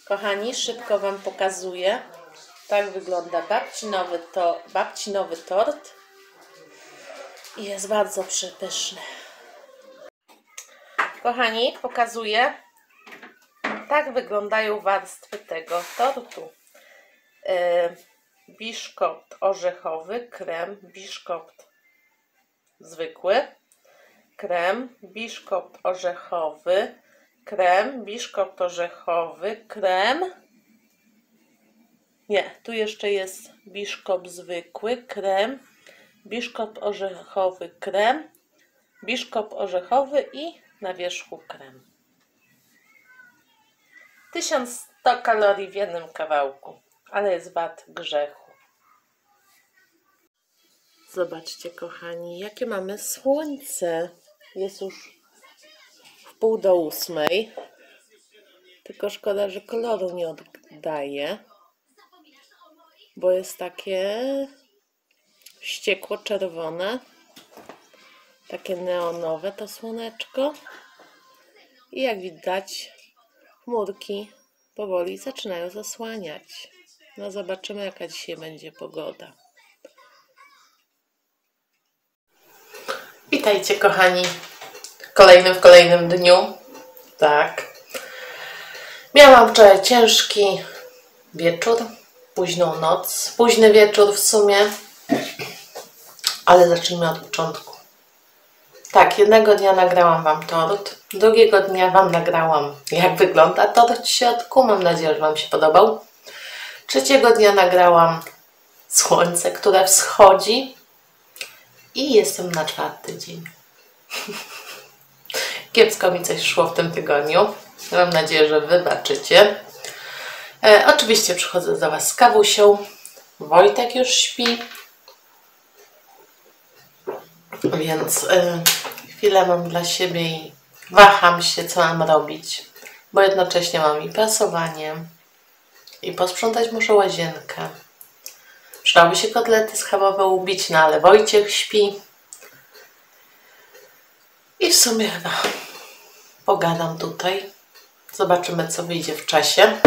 Kochani, szybko Wam pokazuję. Tak wygląda babci nowy tort. I jest bardzo przepyszny. Kochani, pokazuję. Tak wyglądają warstwy tego tortu. Biszkopt orzechowy, krem, biszkopt zwykły, krem, biszkopt orzechowy, krem, biszkopt orzechowy, krem. Nie, tu jeszcze jest biszkopt zwykły, krem, biszkopt orzechowy, krem, biszkopt orzechowy i na wierzchu krem. 1100 kalorii w jednym kawałku, ale jest wart grzechu. Zobaczcie, kochani, jakie mamy słońce. Jest już w 7:30. Tylko szkoda, że koloru nie oddaje, bo jest takie wściekło-czerwone, takie neonowe to słoneczko. I jak widać, chmurki powoli zaczynają zasłaniać. No zobaczymy, jaka dzisiaj będzie pogoda. Witajcie, kochani, w kolejnym dniu. Tak. Miałam wczoraj ciężki wieczór, późną noc, późny wieczór w sumie, ale zacznijmy od początku. Tak, jednego dnia nagrałam Wam tort, drugiego dnia Wam nagrałam, jak wygląda tort w środku. Mam nadzieję, że Wam się podobał. Trzeciego dnia nagrałam słońce, które wschodzi i jestem na 4. dzień. Kiepsko mi coś szło w tym tygodniu. Mam nadzieję, że wybaczycie. Oczywiście przychodzę do Was z kawusią. Wojtek już śpi. Więc chwilę mam dla siebie i waham się, co mam robić. Bo jednocześnie mam i prasowanie, i posprzątać muszę łazienkę. Przydałoby się kotlety schabowe ubić, no ale Wojciech śpi. I w sumie chyba pogadam tutaj. Zobaczymy, co wyjdzie w czasie.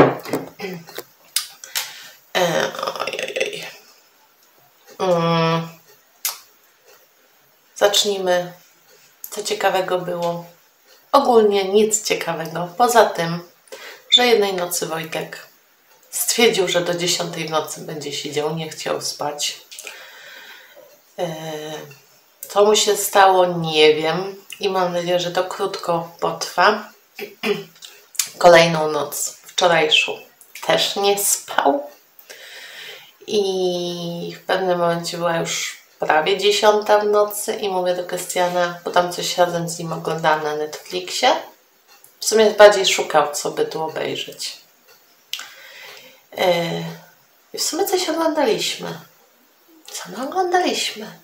Zacznijmy. Co ciekawego było? Ogólnie nic ciekawego. Poza tym, że jednej nocy Wojtek stwierdził, że do 10 w nocy będzie siedział, nie chciał spać. Co mu się stało, nie wiem. I mam nadzieję, że to krótko potrwa. Kolejną noc, wczorajszą, też nie spał. I w pewnym momencie była już prawie 10 w nocy i mówię do Krystiana, bo tam coś razem z nim oglądałam na Netflixie. W sumie bardziej szukał, co by tu obejrzeć. I w sumie coś oglądaliśmy. Co my oglądaliśmy?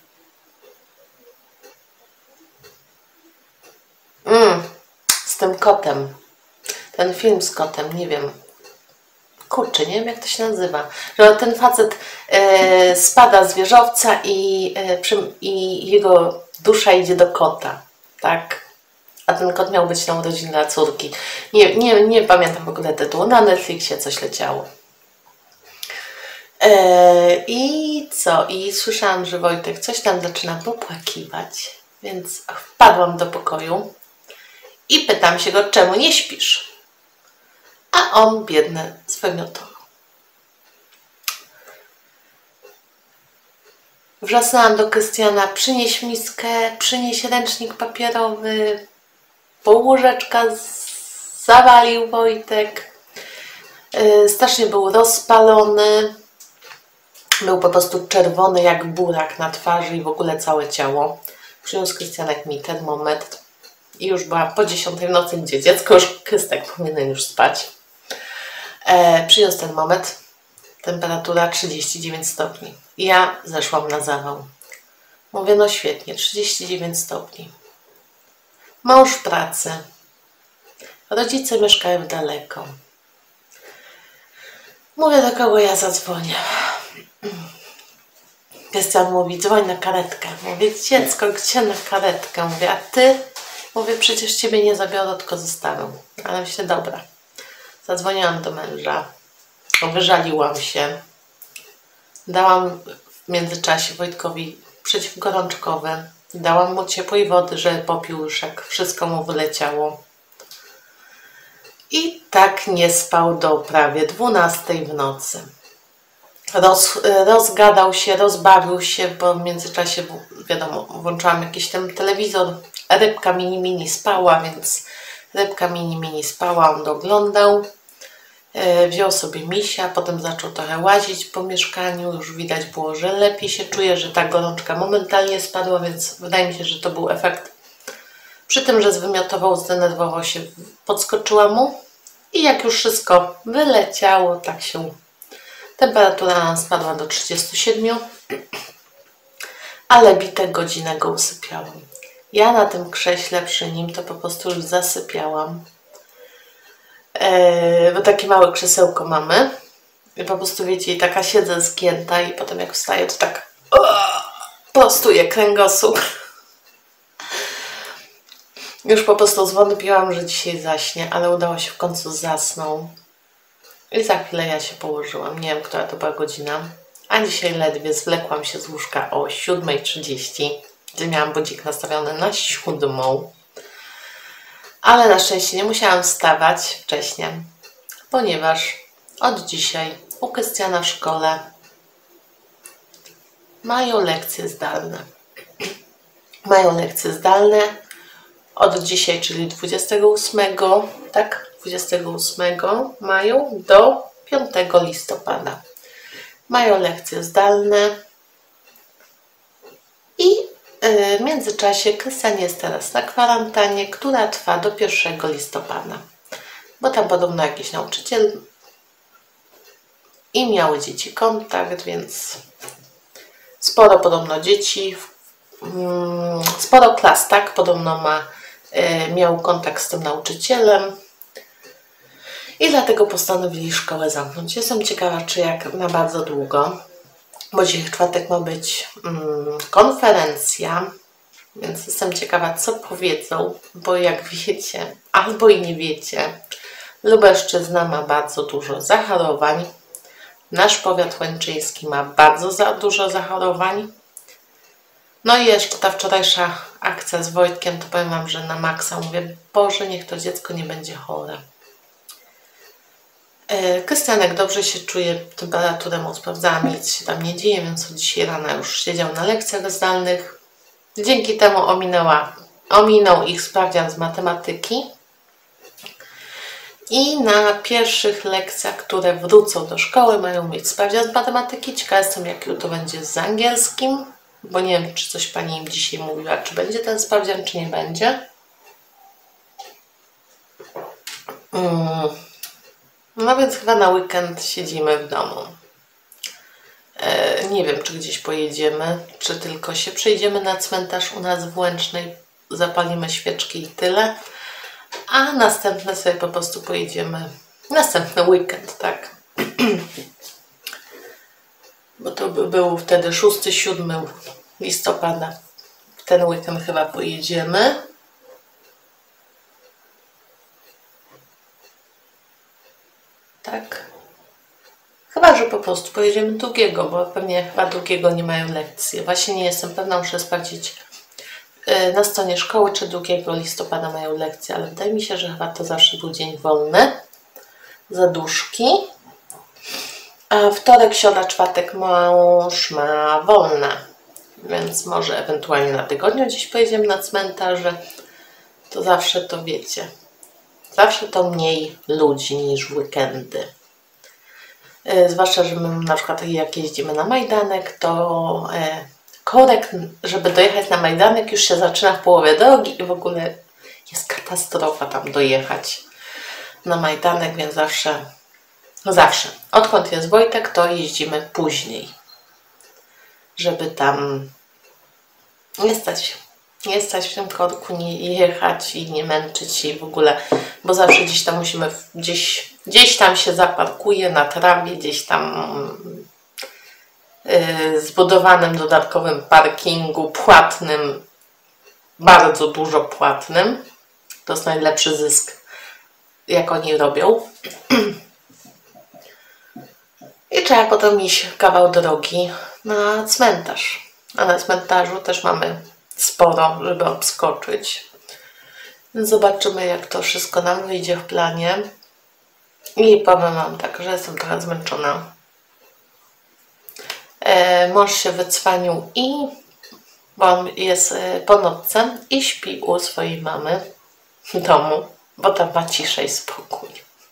Z tym kotem. Ten film z kotem, nie wiem. Kurczę, nie wiem, jak to się nazywa. Że ten facet spada z wieżowca i jego dusza idzie do kota. Tak? A ten kot miał być na urodziny dla córki. Nie pamiętam w ogóle tytułu. Na Netflixie coś leciało. I co? I słyszałam, że Wojtek coś tam zaczyna popłakiwać. Więc wpadłam do pokoju i pytam się go, czemu nie śpisz? A on, biedny, zwymiotował. Wrzasnęłam do Krystiana, przynieś miskę, przynieś ręcznik papierowy. Pół łyżeczka zawalił Wojtek. Strasznie był rozpalony. Był po prostu czerwony jak burak na twarzy i w ogóle całe ciało. Przyniósł Krystianek mi termometr. I już była po 10 w nocy, gdzie dziecko już, Krystek powinien już spać. Przyniósł termometr. Temperatura 39 stopni. I ja zeszłam na zawał. Mówię, no świetnie, 39 stopni. Mąż w pracy. Rodzice mieszkają daleko. Mówię, do kogo ja zadzwonię. Krystian mówi, dzwoń na karetkę. Mówię, dziecko, gdzie na karetkę? Mówię, a ty? Mówię, przecież ciebie nie zabiorę, tylko zostawię. Ale myślę, dobra. Zadzwoniłam do męża, wyżaliłam się, dałam w międzyczasie Wojtkowi przeciwgorączkowe, dałam mu ciepłej wody, żeby popił już, jak wszystko mu wyleciało. I tak nie spał do prawie 12 w nocy. Rozgadał się, rozbawił się, bo w międzyczasie, wiadomo, włączałam jakiś ten telewizor. Rybka mini spała, więc rybka mini spała, on doglądał. Wziął sobie misia, potem zaczął trochę łazić po mieszkaniu. Już widać było, że lepiej się czuje, że ta gorączka momentalnie spadła, więc wydaje mi się, że to był efekt. Przy tym, że zwymiotował, zdenerwował się, podskoczyła mu i jak już wszystko wyleciało, tak się temperatura nam spadła do 37, ale bite godzinę go usypiałam. Ja na tym krześle przy nim to po prostu już zasypiałam. Bo takie małe krzesełko mamy. I po prostu wiecie, i taka siedzę zgięta i potem jak wstaję, to tak prostuję kręgosłup. Już po prostu zwątpiłam, że dzisiaj zaśnie, ale udało się w końcu zasnął. I za chwilę ja się położyłam. Nie wiem, która to była godzina. A dzisiaj ledwie zwlekłam się z łóżka o 7:30, gdzie miałam budzik nastawiony na 7. Ale na szczęście nie musiałam wstawać wcześniej, ponieważ od dzisiaj u Krystiana w szkole mają lekcje zdalne. Mają lekcje zdalne od dzisiaj, czyli 28, tak? 28 mają do 5 listopada. Mają lekcje zdalne i w międzyczasie Krystian jest teraz na kwarantannie, która trwa do 1 listopada. Bo tam podobno jakiś nauczyciel i miały dzieci kontakt, więc sporo podobno dzieci, sporo klas, tak? Podobno miał kontakt z tym nauczycielem. I dlatego postanowili szkołę zamknąć. Jestem ciekawa, czy jak na bardzo długo, bo dzisiaj w czwartek ma być konferencja, więc jestem ciekawa, co powiedzą, bo jak wiecie, albo i nie wiecie, Lubelszczyzna ma bardzo dużo zachorowań. Nasz powiat łęczyński ma bardzo dużo zachorowań. No i jeszcze ta wczorajsza akcja z Wojtkiem, to powiem Wam, że na maksa mówię, Boże, niech to dziecko nie będzie chore. Krystianek dobrze się czuje, temperaturę mu sprawdzałam, nic się tam nie dzieje, więc od dzisiaj rana już siedział na lekcjach zdalnych. Dzięki temu ominął ich sprawdzian z matematyki. I na pierwszych lekcjach, które wrócą do szkoły, mają mieć sprawdzian z matematyki. Ciekawa jestem, jak to będzie z angielskim, bo nie wiem, czy coś Pani im dzisiaj mówiła, czy będzie ten sprawdzian, czy nie będzie. No więc chyba na weekend siedzimy w domu. Nie wiem, czy gdzieś pojedziemy, czy tylko się przejdziemy na cmentarz u nas w Łęcznej, zapalimy świeczki i tyle. A następne sobie po prostu pojedziemy, następny weekend, tak? Bo to by był wtedy 6-7 listopada. W ten weekend chyba pojedziemy. Tak? Chyba, że po prostu pojedziemy drugiego, bo pewnie chyba drugiego nie mają lekcji. Właśnie nie jestem pewna, muszę sprawdzić na stronie szkoły, czy 2 listopada mają lekcje, ale wydaje mi się, że chyba to zawsze był dzień wolny. Zaduszki. A wtorek, środa, czwartek mąż ma wolne, więc może ewentualnie na tygodniu gdzieś pojedziemy na cmentarze. To zawsze to wiecie. Zawsze to mniej ludzi niż w weekendy. Zwłaszcza, że my na przykład jak jeździmy na Majdanek, to korek, żeby dojechać na Majdanek, już się zaczyna w połowie drogi i w ogóle jest katastrofa tam dojechać na Majdanek, więc zawsze, odkąd jest Wojtek, to jeździmy później, żeby tam nie stać w tym korku, nie jechać i nie męczyć się w ogóle, bo zawsze gdzieś tam musimy, gdzieś tam się zaparkuje na trawie, gdzieś tam zbudowanym dodatkowym parkingu płatnym, bardzo dużo płatnym. To jest najlepszy zysk jak oni robią. I trzeba potem iść kawał drogi na cmentarz. A na cmentarzu też mamy sporo, żeby obskoczyć. Więc zobaczymy, jak to wszystko nam wyjdzie w planie. I powiem Wam tak, że jestem trochę zmęczona. Mąż się wycwanił bo on jest po nocce i śpi u swojej mamy w domu, bo tam ma ciszę i spokój.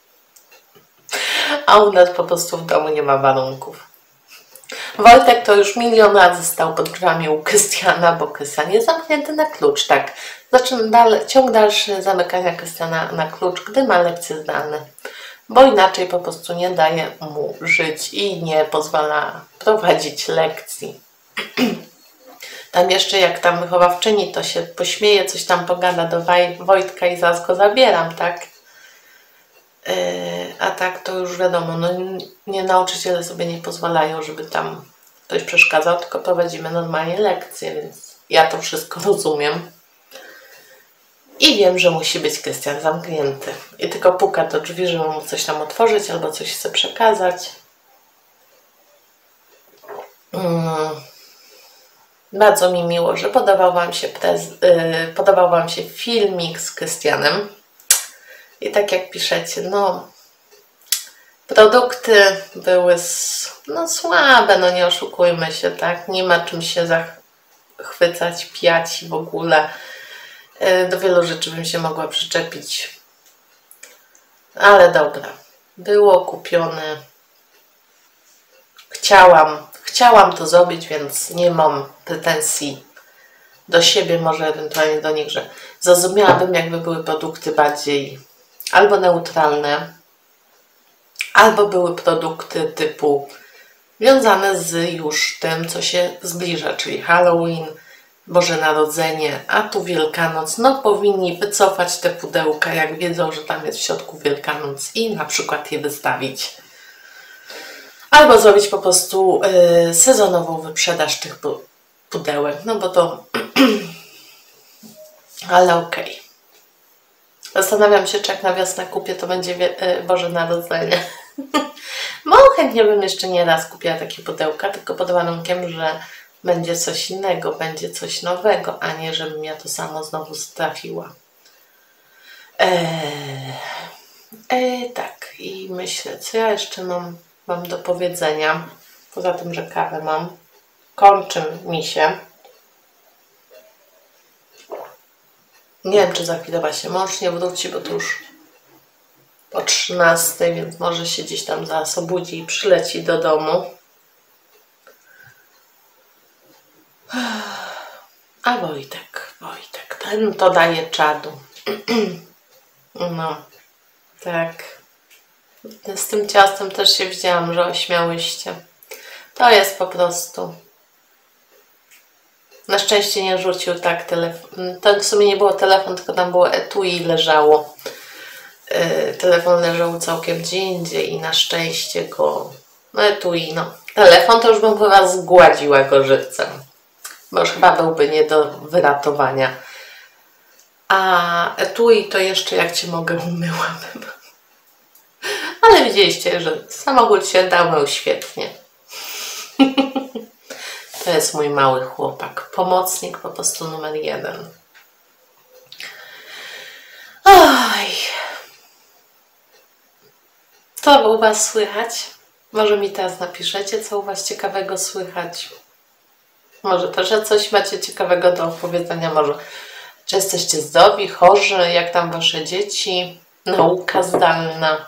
A u nas po prostu w domu nie ma warunków. Wojtek to już milion razy stał pod drzwiami u Krystiana, bo Krystian jest zamknięty na klucz, tak. Ciąg dalszy zamykania Krystiana na klucz, gdy ma lekcje zdalne. Bo inaczej po prostu nie daje mu żyć i nie pozwala prowadzić lekcji. Tam jeszcze jak tam wychowawczyni, to się pośmieje, coś tam pogada do Wojtka i zaraz go zabieram, tak? A tak to już wiadomo, no nie, nauczyciele sobie nie pozwalają, żeby tam ktoś przeszkadzał, tylko prowadzimy normalnie lekcje, więc ja to wszystko rozumiem. I wiem, że musi być Krystian zamknięty. I tylko puka do drzwi, żeby mu coś tam otworzyć albo coś chce przekazać. Bardzo mi miło, że podobał Wam się filmik z Krystianem. I tak jak piszecie, no produkty były słabe, no nie oszukujmy się, tak? Nie ma czym się zachwycać, piać i w ogóle. Do wielu rzeczy bym się mogła przyczepić. Ale dobra. Było kupione. Chciałam to zrobić, więc nie mam pretensji do siebie, może ewentualnie do nich, że zrozumiałabym, jakby były produkty bardziej albo neutralne, albo były produkty typu związane z już tym, co się zbliża, czyli Halloween, Boże Narodzenie, a tu Wielkanoc. No powinni wycofać te pudełka, jak wiedzą, że tam jest w środku Wielkanoc i na przykład je wystawić. Albo zrobić po prostu sezonową wyprzedaż tych pudełek, no bo to... Ale okej. Zastanawiam się, czy jak na wiosnę kupię, to będzie Boże Narodzenie. Bo chętnie bym jeszcze nie raz kupiła takie pudełka, tylko pod warunkiem, że będzie coś innego, będzie coś nowego, a nie, żebym ja to samo znowu trafiła. Tak, i myślę, co ja jeszcze mam do powiedzenia. Poza tym, że kawę mam. Kończy mi się. Nie wiem, czy za chwilę się mąż nie wróci, bo to już o 13, więc może się gdzieś tam zaraz obudzi i przyleci do domu. A Wojtek, ten to daje czadu. No, tak. Z tym ciastem też się widziałam, że ośmiałyście. To jest po prostu... Na szczęście nie rzucił tak telefon. To w sumie nie było telefon, tylko tam było etui i leżało. Telefon leżał całkiem gdzie indziej i na szczęście go... No etui, no. Telefon to już bym chyba zgładziła go żywcem. Bo już chyba byłby nie do wyratowania. A etui to jeszcze, jak Cię mogę, umyłabym. Ale widzieliście, że samochód się dał świetnie. To jest mój mały chłopak. Pomocnik po prostu numer 1. Oj. Co u Was słychać? Może mi teraz napiszecie, co u Was ciekawego słychać. Może też, że coś macie ciekawego do opowiedzenia. Może czy jesteście zdrowi, chorzy, jak tam Wasze dzieci, nauka zdalna.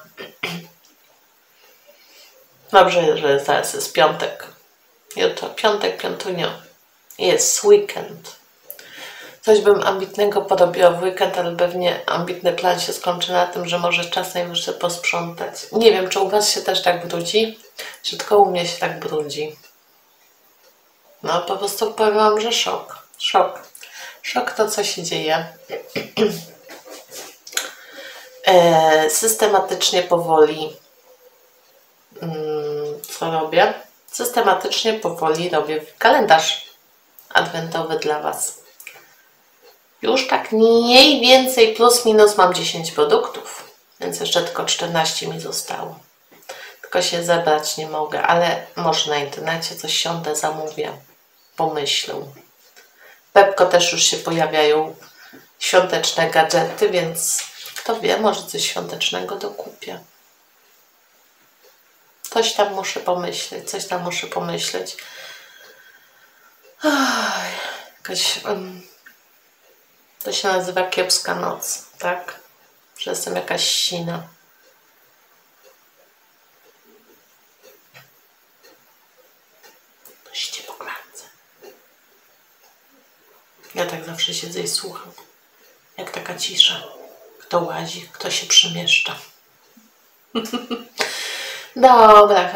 Dobrze, że zaraz jest piątek. Jutro piątek, piątunio. Jest weekend. Coś bym ambitnego porobiła w weekend, ale pewnie ambitny plan się skończy na tym, że może czas najwyższy posprzątać. Nie wiem, czy u Was się też tak brudzi, czy tylko u mnie się tak brudzi. No po prostu powiem Wam, że szok. Szok. Szok to, co się dzieje. Systematycznie powoli co robię? Systematycznie powoli robię kalendarz adwentowy dla Was. Już tak mniej więcej plus minus mam 10 produktów. Więc jeszcze tylko 14 mi zostało. Tylko się zebrać nie mogę, ale może na internecie coś siądę, zamówię. Pomyślę. W Pepko też już się pojawiają świąteczne gadżety, więc kto wie, może coś świątecznego dokupię. Coś tam muszę pomyśleć, jakaś, to się nazywa kiepska noc, tak? Że jestem jakaś sina. Dość po klatce. Ja tak zawsze siedzę i słucham. Jak taka cisza. Kto łazi, kto się przemieszcza. Dobra,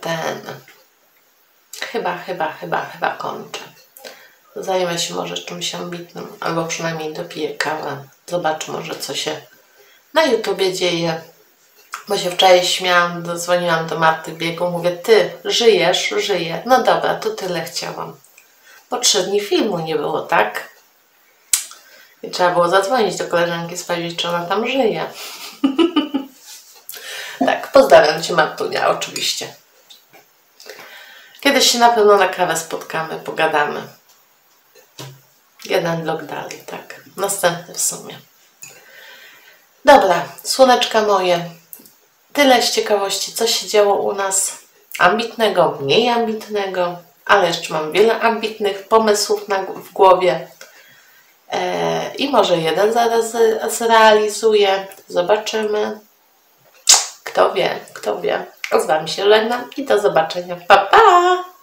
chyba kończę. Zajmę się może czymś ambitnym, albo przynajmniej dopiję kawę. Zobacz może, co się na YouTubie dzieje. Bo się wczoraj śmiałam, dzwoniłam do Marty Biegu, mówię, ty żyjesz? Żyję. No dobra, to tyle chciałam. Bo 3 dni filmu nie było, tak? I trzeba było zadzwonić do koleżanki, sprawdzić, czy ona tam żyje. Tak, pozdrawiam Cię, Martunia, oczywiście. Kiedyś się na pewno na kawę spotkamy, pogadamy. Jeden blok dalej, tak. Następny w sumie. Dobra, słoneczka moje. Tyle z ciekawości, co się działo u nas. Ambitnego, mniej ambitnego, ale jeszcze mam wiele ambitnych pomysłów w głowie. I może jeden zaraz zrealizuję. Zobaczymy. Kto wie, kto wie. Z Wami się żegnam i do zobaczenia. Pa, pa!